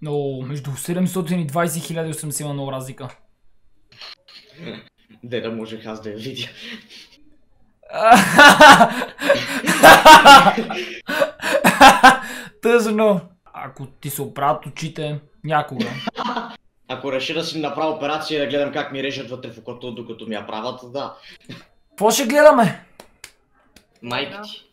Но между 720 и 1080 има много разлика. Де да можех аз да я видя. Тъжно. Ако ти се оправят очите, някога. Ако реша да си направя операция и да гледам как ми режат вътре в окото, докато ми я правят, да. Какво ще гледаме? Майка ти.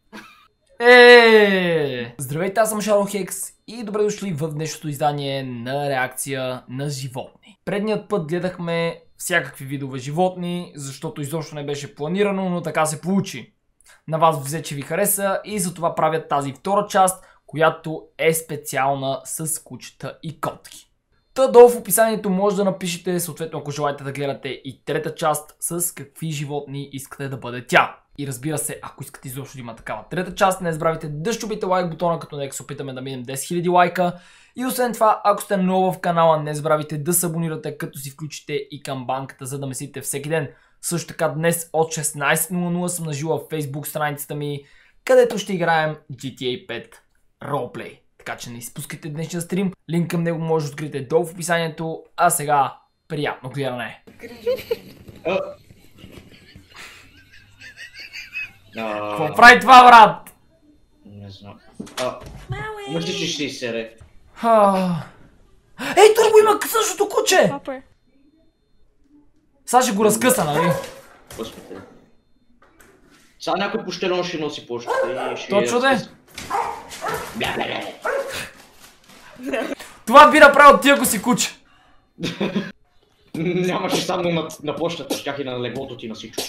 Здравейте, аз съм Шаро Хекс и добре дошли в днешното издание на реакция на животни. Предният път гледахме всякакви видове животни, защото изобщо не беше планирано, но така се получи. На вас взе, че ви хареса и затова правя тази втора част, която е специална с кучета и котки. Та долу в описанието може да напишете, съответно ако желаете да гледате и трета част, с какви животни искате да бъде тя. И разбира се, ако искате изобщо да има такава трета част, не забравяйте да щупите лайк бутона, като нека се опитаме да минем 10 000 лайка. И освен това, ако сте ново в канала, не забравяйте да се абонирате, като си включите и камбанката, за да ме следите всеки ден. Също така днес от 16:00 съм на живо в Facebook страницата ми, където ще играем GTA 5 Roleplay. Така че не изпускайте днешния стрим, линк към него може да откриете долу в описанието, а сега приятно гледане! Какво прави това, брат? Не знам. Мисля, че ще изсере. Ей, Турбо има същото куче! Сега ще го разкъса, нали? Господи. Сега някой пощелон ще носи почтата и ще... Точно де? Това би направил ти, ако си куче. Нямаше само на почтата, щях и на леглото ти на всичко.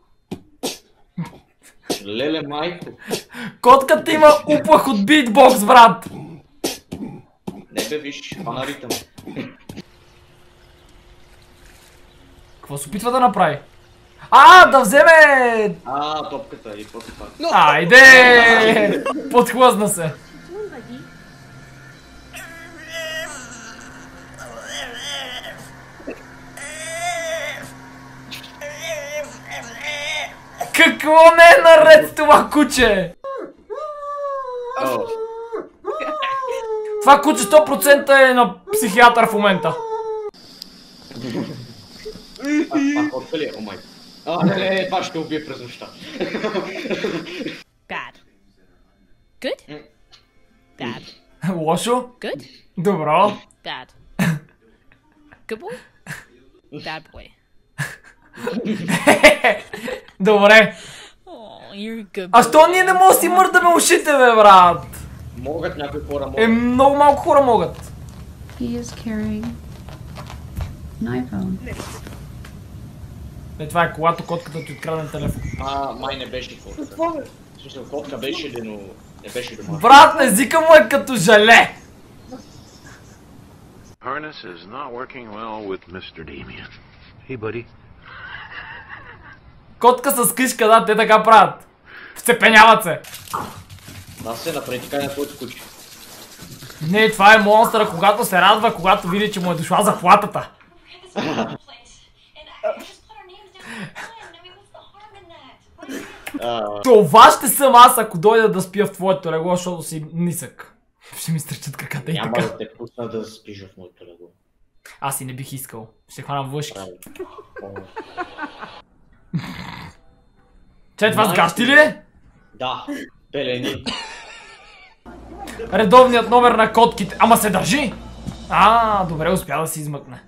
Леле, майко. Котката има уплах от битбокс, брат. Не бе, виж, фанарите му. Какво се опитва да направи? Да вземе! Топката и какво това. Айде! Подхлъзна се. Какво не е наред с това куче? Това куче 100% е на психиатър в момента. Котка ли е? О май. Не, това ще убие през нощта. Bad. Good? Bad. Лошо? Good? Добро. Bad. Good boy? Bad boy. Добре. Oh, you're a good boy. А що ние не можем да си мърдаме ушите, бе, брат? Могат, някои хора могат. Много малко хора могат. He is carrying an iPhone. Това е когато котката ти открадне телефон. Май не беше котка. В смисъл, котка беше, но не беше дома. Брат, езика му е като желе. Harness is not working well with Mr. Damien. Hey, buddy. Котка с кишка, да, те така правят. Вцепеняват се. Аз се напред така на твоето куче. Не, това е монстъра, когато се радва, когато види, че му е дошла заплатата. Това ще съм аз, ако дойда да спя в твоето легло, защото си нисък. Ще ми стърчат краката и така. Няма да те пусна да спиш в моето легло. Аз и не бих искал. Ще хванам въшки. Че, това с гащи ли е? Да, пелени. Редовният номер на котките. Ама се държи! Добре, успя да се измъкне.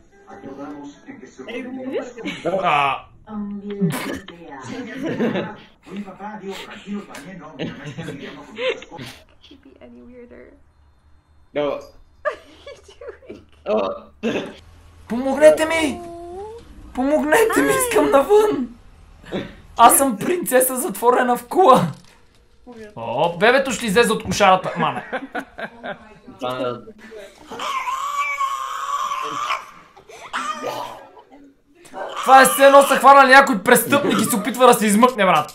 Помогнете ми! Помогнете ми, искам навън! Аз съм принцеса затворена в кула! Бебето ще излезе от кошарата, маме! Това е все едно са хванали някой престъпник и се опитва да се измъкне, брат!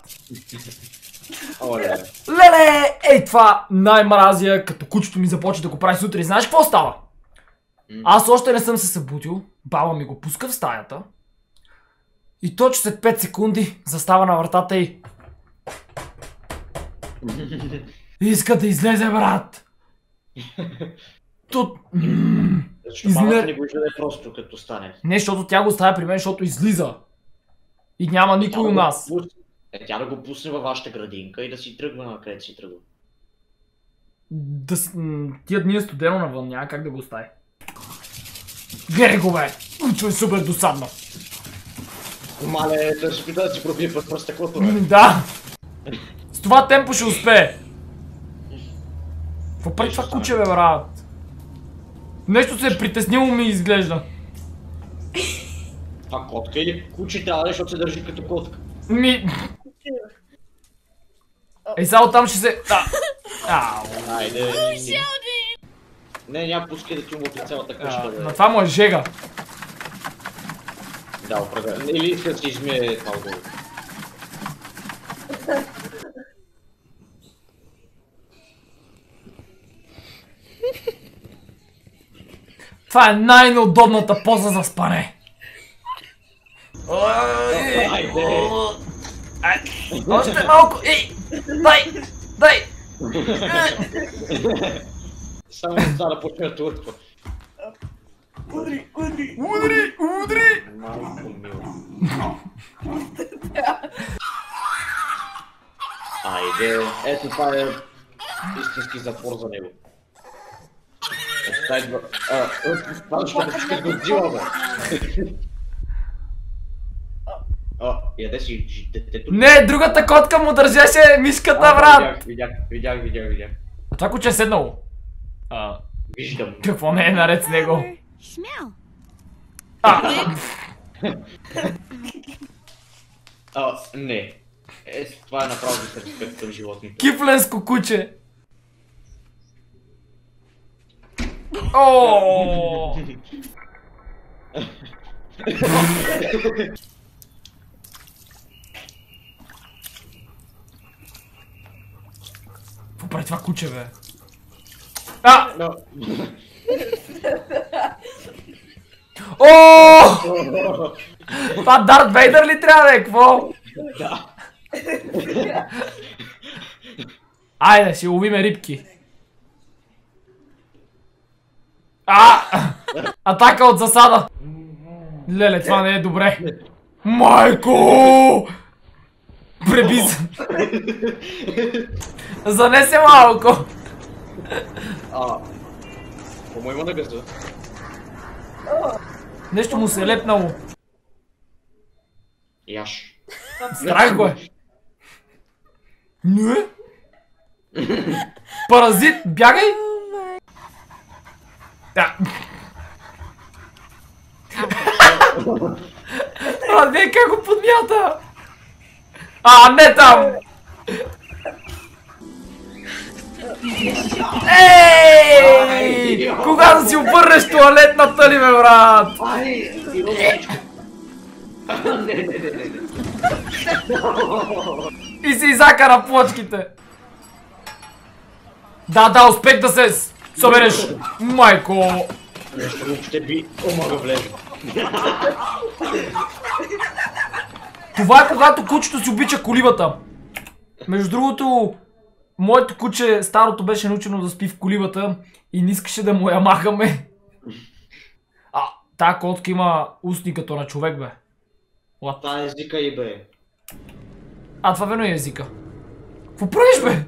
Леле! Ей, това най-мразия, като кучето ми започне да го прави сутрин. Знаеш какво става? Аз още не съм се събудил, баба ми го пуска в стаята и точно след 5 секунди застава на вратата и... Иска да излезе, брат! Защото бабата не го издаде просто като стане. Не, защото тя го оставя при мен, защото излиза. И няма никой у нас. Тя да го пусне във вашата градинка и да си тръгва на където си тръгва. Тия дни е студено навън, няма как да го остави. Гледай го, бе! Чуй, супер досадно. Мале, да ще пита да си пробие през стъклото, бе. Да! С това темпо ще успее. Какво прави това куче, бе, брат? Нещо се е притеснило ми изглежда. А котка или куче трябва да, защото се държи като котка? Ей, само там ще се... Ау. Айде. Не, няма пускай да ти умътри цялата къща, бе. На това му е жега. Да, определено. Или иска да си измие това отдолу. Това е най-неудобната поза за спане. Айде! Още малко! Ей! Дай! Само това да почне да турква. Удри! Малко мило. Айде, ето това е истински затвор за него. Това ще да го дила, бе. Яде си детето. Не, другата котка му държеше мишката, брат! Видях. А това куче е седнало. Виждам. Какво не е наред с него? Smell. Не. Това е направо за респект към животните. Кифленско куче! Ооо! Какво прави това куче, бе? Ооо! Това Дарт Вейдър ли трябва да е? Какво? Да. Айде, ще ловиме рибки. Атака от засада! Леле, това не е добре. Майко! Преби се. Занесе малко. Какво има на гъзда? Нещо му се е лепнало. Яш. Страх го е. Не? Паразит, бягай! Да. Не, как го подмята? Не там! Ей! Кога да си обърнеш туалетната ли, бе, брат? И се изака на плочките. Да, успех да се събереш. Майко! Нещо въобще би омага влезе. Това е когато кучето си обича колибата. Между другото, моето куче, старото, беше научено да спи в колибата и не искаше да му я махаме. Тая котка има устни като на човек, бе. Това е езика и бе. Това верно е езика. Какво правиш, бе?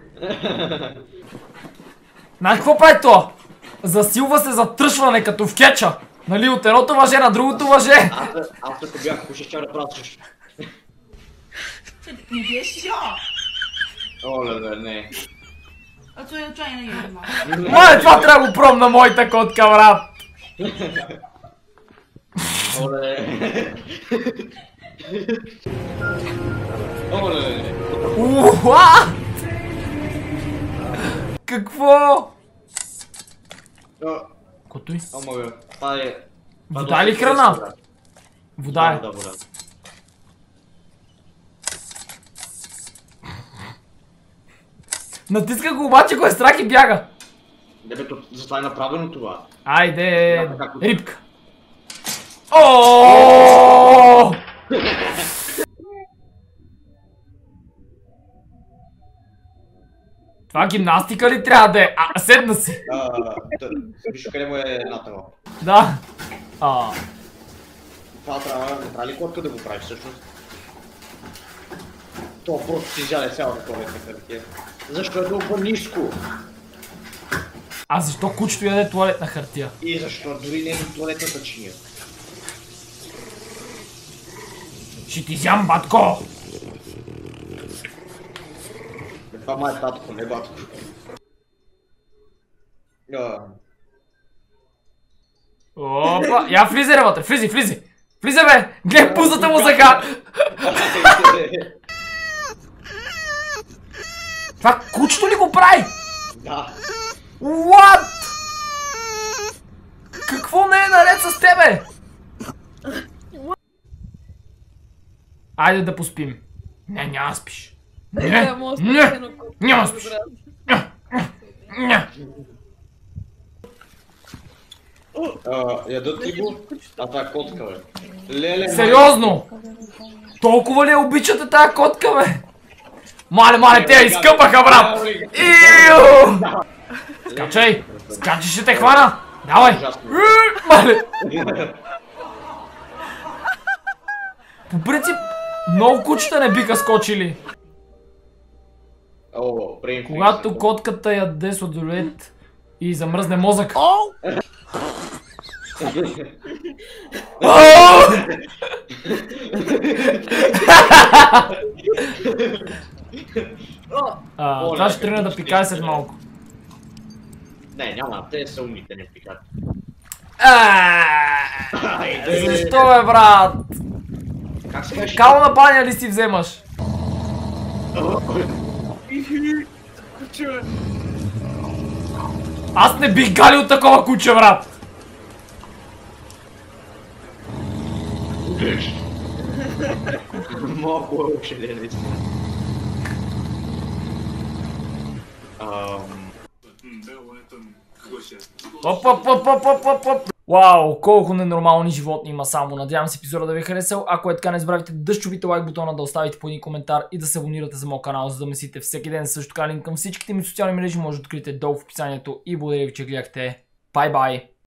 Знаеш какво прави това? Засилва се за тръшване като в кетча. Нали, от едното въже на другото въже. Аз ако бях кушал, ще да правя също. Оле, не. Това трябва да го пробна моята котка, брат. Оле. Какво? Котуй? Омага, това е... Вода или храна? Вода е. Да, вода. Натиска го, обаче го е страх и бяга. Дебето, затова е направено това. Айде, рибка. Ооо! Това гимнастика ли трябва да е? Седна си! Виж къде му е едната лапа. Да. Това трябва ли котка да го прави всъщност? Това просто си изяде цялата туалетна хартия. Защо е толкова ниско? А защо кучето яде туалетна хартия? И защо дори не е до туалетната чиния? Ще ти зям, батко! Това май е татко, не батко. Опа, я влизай вътре, влизай! Влизай бе! Гледай пузата му сега! Това кучето ли го прави? Да. What? Какво не е наред с тебе? Айде да поспим. Не, няма спиш. Няма спиш. Ядат ли го? А това е котка, бе. Леле, сериозно? Толкова ли я обичате тая котка, бе? Мале, те я изкъпаха, брат! Иу! Скачай, ще те хвана! Давай! Мале! По принцип, много кучета не биха скочили. Когато котката яде сладолед и замръзне мозък. Това ще тръгна да пикае след малко. Не, няма, те са умните, не пикат. Защо бе, брат? Как се кажеш? Кало на баня ли си вземаш? Аз не бих галил такова куче, брат! Малко лъче, не наистина. Вау, колко ненормални животни има само. Надявам се епизода да ви е харесал. Ако е така, не забравяйте да щупите лайк бутона, да оставите по един коментар и да се абонирате за моят канал, за да месите всеки ден. Също така линк към всичките ми социални мрежи може да откриете долу в описанието. И благодаря ви, че гледахте. Бай-бай!